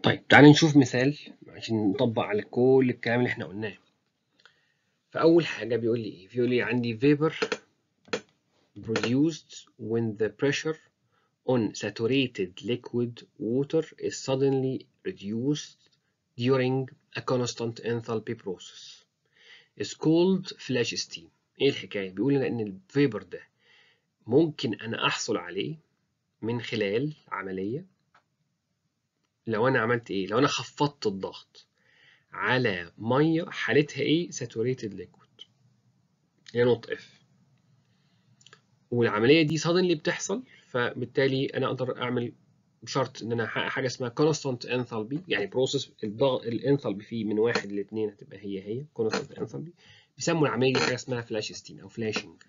طيب تعالى نشوف مثال عشان نطبق على كل الكلام اللي احنا قلناه. فأول حاجة بيقول لي إيه؟ بيقول لي عندي vapor produced when the pressure on saturated liquid water is suddenly reduced during a constant enthalpy process is called flash steam. إيه الحكاية؟ بيقول لنا إن الفيبر ده ممكن أنا أحصل عليه من خلال عملية. لو أنا عملت إيه؟ لو أنا خفضت الضغط على ميه حالتها ايه؟ ساتوريتد ليكويد، هي نقطة اف، والعملية دي suddenly بتحصل، فبالتالي انا اقدر اعمل بشرط ان انا احقق حاجة اسمها constant enthalpy، يعني بروسيس الضغط الانثالبي فيه من 1 ل 2 هتبقى هي constant enthalpy. بيسموا العملية دي حاجة اسمها فلاش ستيم او flashing.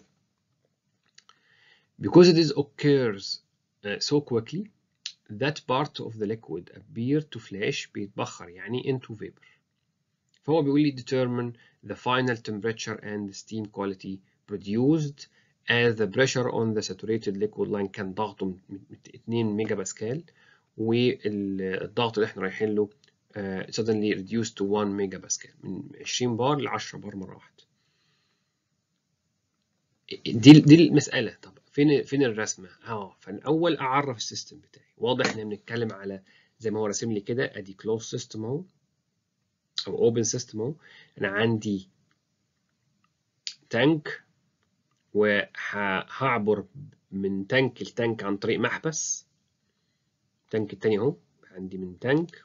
Because it is occurs so quickly that part of the liquid appear to flash، بيتبخر يعني into vapor. فهو بيقول لي determine the final temperature and steam quality produced as the pressure on the saturated liquid line كان ضغطه 2 ميجا باسكال، والضغط اللي احنا رايحين له suddenly reduced to 1 ميجا باسكال، من 20 بار ل 10 بار مرة واحدة. دي المسألة. طب فين الرسمة؟ فانا اول اعرف السيستم بتاعي. واضح ان بنتكلم على زي ما هو راسم لي كده، ادي closed system اهو او open system اهو. انا عندي تانك وهعبر من تانك لتانك عن طريق محبس. التانك التاني اهو، عندي من تانك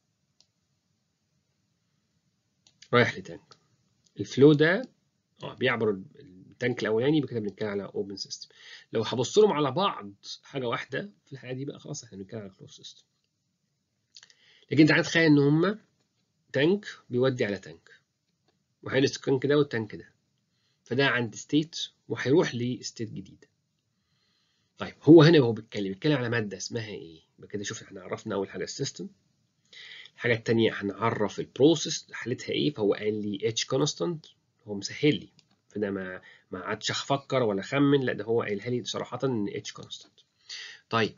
رايح لتانك. الفلو ده بيعبر التانك الاولاني، بكده بنتكلم على اوبن سيستم. لو هبص لهم على بعض حاجه واحده في الحاله دي بقى خلاص احنا بنتكلم على كلوز سيستم. لكن تعالى تخيل ان هما تانك بيودي على تانك، وهينس التانك ده والتانك ده، فده عند ستيت وهيروح لستيت جديده. طيب هو هنا وهو بيتكلم على ماده اسمها ايه؟ بكده شوف احنا عرفنا اول حاجه السيستم. الحاجه الثانيه هنعرف البروسيس حالتها ايه، فهو قال لي اتش كونستانت، هو مسهل لي، فده ما قعدتش افكر ولا اخمن، لا ده هو قايلها لي صراحه ان اتش كونستانت. طيب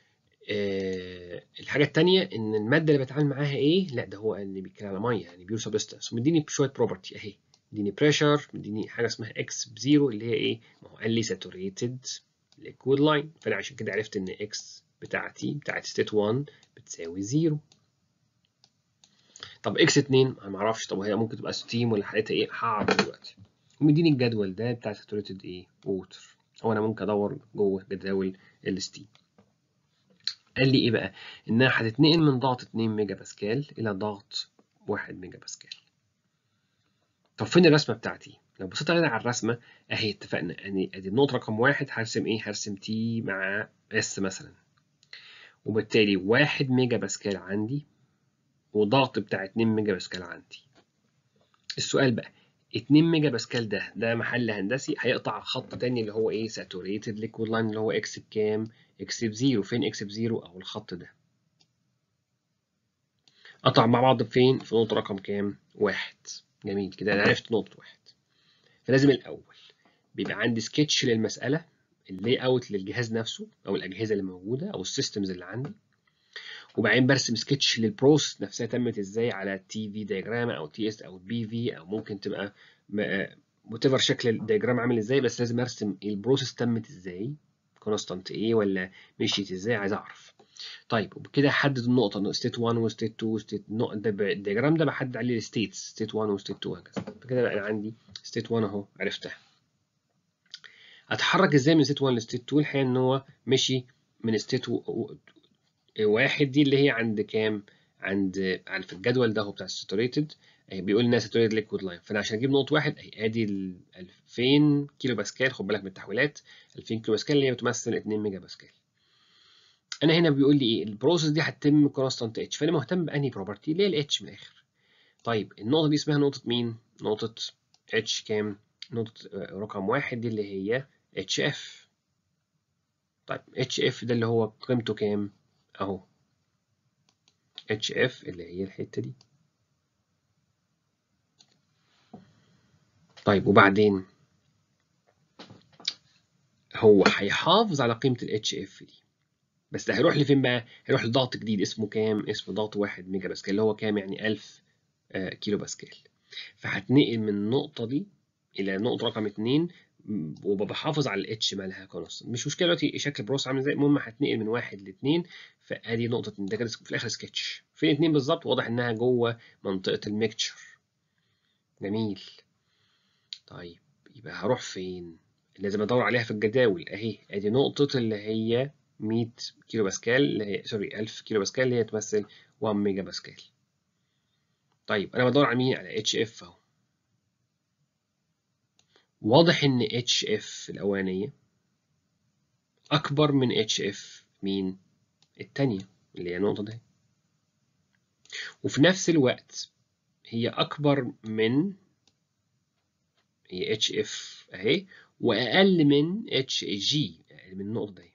الحاجه الثانيه ان الماده اللي بتعامل معاها ايه، لا ده هو قال لي بيتكلم على ميه يعني بيور سبستانس، ومديني شويه بروبرتي اهي، مديني بريشر، مديني حاجه اسمها اكس بزيرو اللي هي ايه، ما هو قال لي ساتوريتد ليكويد لاين، فانا عشان كده عرفت ان اكس بتاعت ستيت 1 بتساوي 0. طب اكس 2 انا ما اعرفش، طب هي ممكن تبقى ستيم ولا حالتها ايه، هعرف دلوقتي. ومديني الجدول ده بتاع ساتوريتد ايه ووتر، او انا ممكن ادور جوه جداول الستيم. قال لي ايه بقى؟ انها هتتنقل من ضغط 2 ميجا باسكال الى ضغط 1 ميجا باسكال. طب فين الرسمه بتاعتي؟ لو بصيت على الرسمه اهي، اتفقنا يعني ادي النقطه رقم 1 هرسم ايه؟ هرسم تي مع اس مثلا، وبالتالي 1 ميجا باسكال عندي وضغط بتاع 2 ميجا باسكال عندي. السؤال بقى، 2 ميجا باسكال ده محل هندسي هيقطع خط تاني اللي هو ايه؟ ساتوريتد ليكويد لاين، اللي هو اكس بكام؟ اكس بزيرو. فين اكس بزيرو؟ اهو الخط ده. قطع مع بعض فين؟ في نقطة رقم كام؟ 1. جميل كده انا عرفت نقطة 1. فلازم الاول بيبقى عندي سكتش للمسألة، اللي اوت للجهاز نفسه او الاجهزة اللي موجودة او السيستمز اللي عندي، وبعدين برسم سكتش للبروسيس نفسها تمت ازاي على تي في دياجرام او تي اس او بي في، او ممكن تبقى وات شكل الدياجرام عامل ازاي، بس لازم ارسم البروسيس تمت ازاي، كونستانت ايه ولا مشيت ازاي، عايز اعرف. طيب وبكده احدد النقطه، ستيت 1 وستيت 2 وستيت الدياجرام ده بحدد عليه الستيتس، ستيت 1 وستيت 2 وهكذا. فكده بقى انا عندي ستيت 1 اهو عرفتها. اتحرك ازاي من ستيت 1 لستيت 2؟ الحقيقه ان هو مشي من ستيت 1 دي اللي هي عند كام؟ عند في الجدول ده هو بتاع الساتوريتد، بيقول لنا ساتوريتد ليكويد لاين، فانا عشان اجيب نقطه 1 ادي 2000 كيلو باسكال، خد بالك من التحويلات، 2000 كيلو باسكال اللي هي بتمثل 2 ميجا باسكال. انا هنا بيقول لي ايه؟ البروسيس دي هتتم كونستانت اتش، فانا مهتم بانهي بروبرتي اللي هي الاتش من الاخر. طيب النقطه دي اسمها نقطه مين؟ نقطه اتش كام؟ نقطه رقم 1 دي اللي هي اتش اف. طيب اتش اف ده اللي هو قيمته كام؟ اهو اتش اف اللي هي الحته دي. طيب وبعدين هو هيحافظ على قيمه الاتش اف دي، بس ده هيروح لفين بقى؟ هيروح لضغط جديد اسمه كام؟ اسمه ضغط 1 ميجا باسكال، اللي هو كام يعني 1000 كيلو باسكال. فهتنقل من النقطة دي إلى نقطة رقم 2 وبحافظ على الاتش مالها كونستنت. مش مشكلة دلوقتي شكل البروسيس عامل ازاي، المهم هتنقل من 1 ل2. فادي نقطة ده كده في الآخر سكتش. فين 2 بالظبط؟ واضح إنها جوه منطقة الميكتشر. جميل. طيب يبقى هروح فين؟ لازم ادور عليها في الجداول اهي. ادي نقطة اللي هي 100 كيلو باسكال، اللي هي سوري 1000 كيلو باسكال، اللي هي تمثل 1 ميجا باسكال. طيب انا بدور على مين؟ على اتش اف اهو. واضح ان اتش اف الاولانية اكبر من اتش اف مين؟ التانية اللي هي النقطة دي. وفي نفس الوقت هي اكبر من هي اتش اف اهي، واقل من اتش جي، اقل من النقطة دي.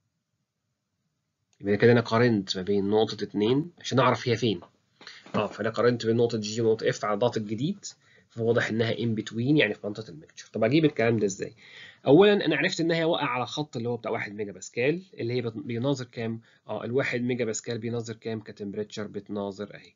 يبقى كده انا قارنت ما بين نقطة 2 عشان اعرف هي فين. فانا قارنت بين نقطة جي ونقطة اف على الضغط الجديد، فواضح انها ان بتوين يعني في منطقة الميكتشر. طب اجيب الكلام ده ازاي؟ اولا انا عرفت ان هي واقعة على خط اللي هو بتاع 1 ميجا باسكال، اللي هي بيناظر كام؟ ال1 ميجا باسكال بيناظر كام كتمبريتشر؟ بتناظر اهي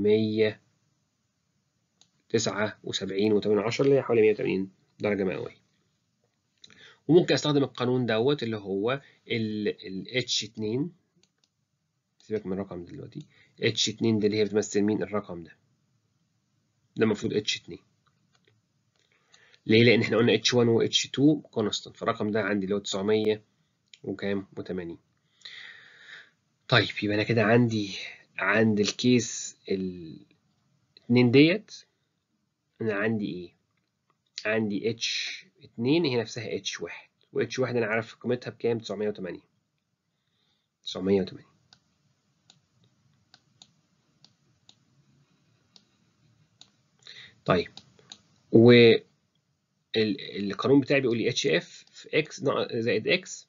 179.8 اللي هي حوالي 180 درجة مئوية. وممكن استخدم القانون دوت اللي هو ال H2. سيبك من الرقم دلوقتي. H2 ده اللي هي بتمثل مين؟ الرقم ده المفروض H2. ليه؟ لأن احنا قلنا H1 و H2 كونستنت، فالرقم ده عندي اللي هو 900 وكام و80. طيب يبقى أنا كده عند الكيس الاتنين ديت أنا عندي إيه؟ عندي H2 هي نفسها H1، و H1 أنا عارف قيمتها بكام؟ 908. طيب القانون بتاعي بيقول لي HF في X زائد X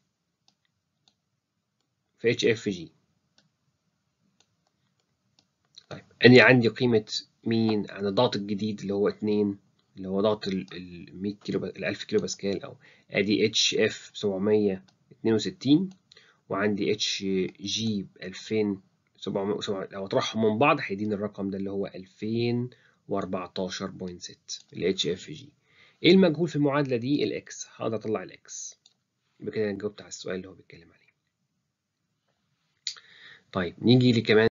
في HF في G. طيب أنا عندي قيمة مين عن الضغط الجديد اللي هو 2، اللي هو ضغط ال 100 كيلو ال 1000 كيلو باسكال، أو أدي HF 762 وعندي HG 2700. لو أطرحهم من بعض هيديني الرقم ده اللي هو 2014.6 ال HFG. إيه المجهول في المعادلة دي؟ الإكس. هقدر أطلع الإكس. يبقى كده أنا جاوبت على السؤال اللي هو بيتكلم عليه. طيب نيجي لكمان